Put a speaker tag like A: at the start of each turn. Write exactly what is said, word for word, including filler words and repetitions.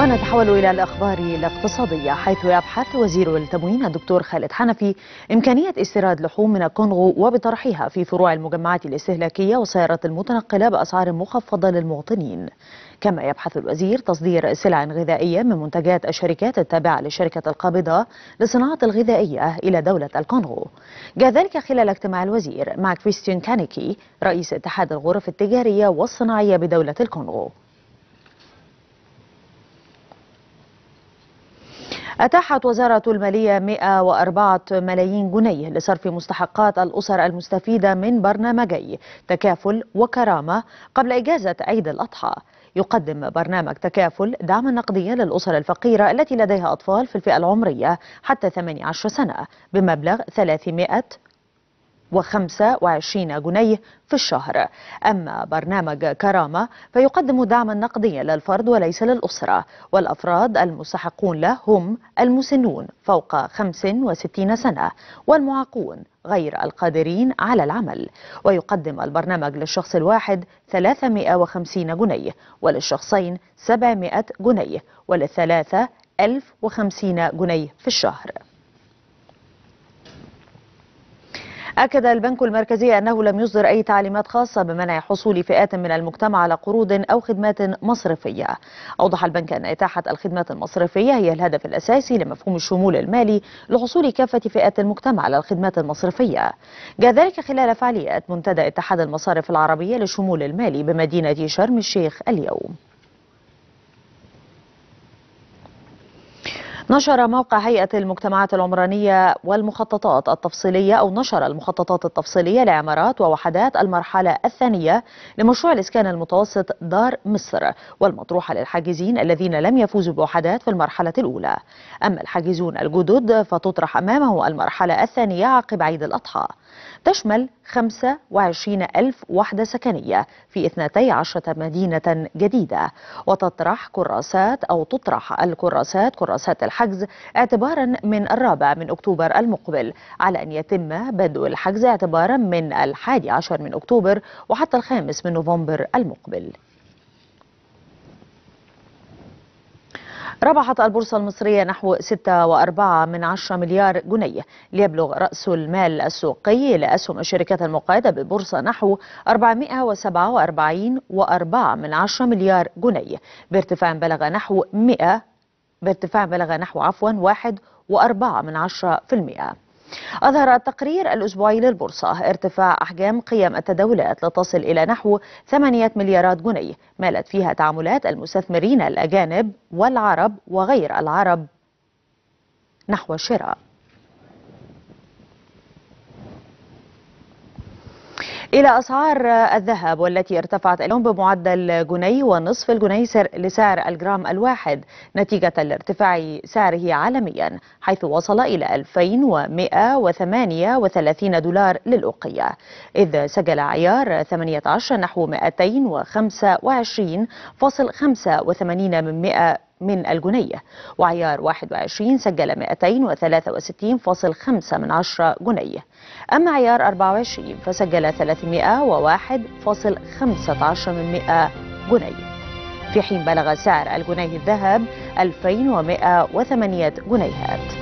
A: ونتحول إلى الأخبار الاقتصادية، حيث يبحث وزير التموين الدكتور خالد حنفي إمكانية استيراد لحوم من الكونغو وبطرحها في فروع المجمعات الاستهلاكية والسيارات المتنقلة بأسعار مخفضة للمواطنين. كما يبحث الوزير تصدير سلع غذائية من منتجات الشركات التابعة للشركة القابضة للصناعة الغذائية إلى دولة الكونغو. جاء ذلك خلال اجتماع الوزير مع كريستيان كانيكي رئيس اتحاد الغرف التجارية والصناعية بدولة الكونغو. أتاحت وزارة المالية مئة وأربعة ملايين جنيه لصرف مستحقات الأسر المستفيدة من برنامجي تكافل وكرامة قبل إجازة عيد الأضحى. يقدم برنامج تكافل دعما نقديا للأسر الفقيرة التي لديها أطفال في الفئة العمرية حتى ثمانية عشر سنة بمبلغ ثلاثمائة وخمسة وعشرين جنيه في الشهر. أما برنامج كرامة فيقدم دعما نقديا للفرد وليس للأسرة، والأفراد المستحقون له هم المسنون فوق خمس وستين سنة والمعاقون غير القادرين على العمل. ويقدم البرنامج للشخص الواحد ثلاثمائة وخمسين جنيه، وللشخصين سبعمائة جنيه، وللثلاثة ألف وخمسين جنيه في الشهر. أكد البنك المركزي أنه لم يصدر أي تعليمات خاصة بمنع حصول فئات من المجتمع على قروض أو خدمات مصرفية. أوضح البنك أن إتاحة الخدمات المصرفية هي الهدف الأساسي لمفهوم الشمول المالي لحصول كافة فئات المجتمع على الخدمات المصرفية. جاء ذلك خلال فعاليات منتدى اتحاد المصارف العربية للشمول المالي بمدينة شرم الشيخ اليوم. نشر موقع هيئة المجتمعات العمرانية والمخططات التفصيلية أو نشر المخططات التفصيلية لعمارات ووحدات المرحلة الثانية لمشروع الإسكان المتوسط دار مصر، والمطروحة للحاجزين الذين لم يفوزوا بوحدات في المرحلة الأولى. أما الحاجزون الجدد فتطرح أمامه المرحلة الثانية عقب عيد الأضحى. تشمل خمسة وعشرين ألف وحدة سكنية في اثنتي عشرة مدينة جديدة، وتطرح كراسات أو تطرح الكراسات كراسات الحجز اعتبارا من الرابع من أكتوبر المقبل، على أن يتم بدء الحجز اعتبارا من الحادي عشر من أكتوبر وحتى الخامس من نوفمبر المقبل. ربحت البورصة المصرية نحو ستة وأربعة من عشرة مليار جنيه، ليبلغ رأس المال السوقي لأسهم الشركات المقيدة بالبورصة نحو أربعمائة وسبعة وأربعين وأربعة من عشرة مليار جنيه، بارتفاع بلغ نحو مئة بارتفاع بلغ نحو عفوا واحد وأربعة من عشرة في المئة. أظهر التقرير الأسبوعي للبورصة ارتفاع أحجام قيم التداولات لتصل إلى نحو ثمانية مليارات جنيه، مالت فيها تعاملات المستثمرين الأجانب والعرب وغير العرب نحو الشراء. إلى أسعار الذهب، والتي ارتفعت اليوم بمعدل جنيه ونصف الجنيه لسعر الجرام الواحد نتيجة لارتفاع سعره عالميا، حيث وصل إلى ألفين ومئة وثمانية وثلاثين دولار للأوقية، إذ سجل عيار ثمانية عشر نحو مئتين وخمسة وعشرين فاصل خمسة وثمانين من مئة من الجنيه، وعيار واحد وعشرين سجل مئتين وثلاثة وستين فاصل خمسة من عشرة جنيه. أما عيار أربعة وعشرين فسجل ثلاثمائة وواحد فاصل خمسة عشر من مئة جنيه، في حين بلغ سعر الجنيه الذهب ألفين ومئة وثمانية جنيهات.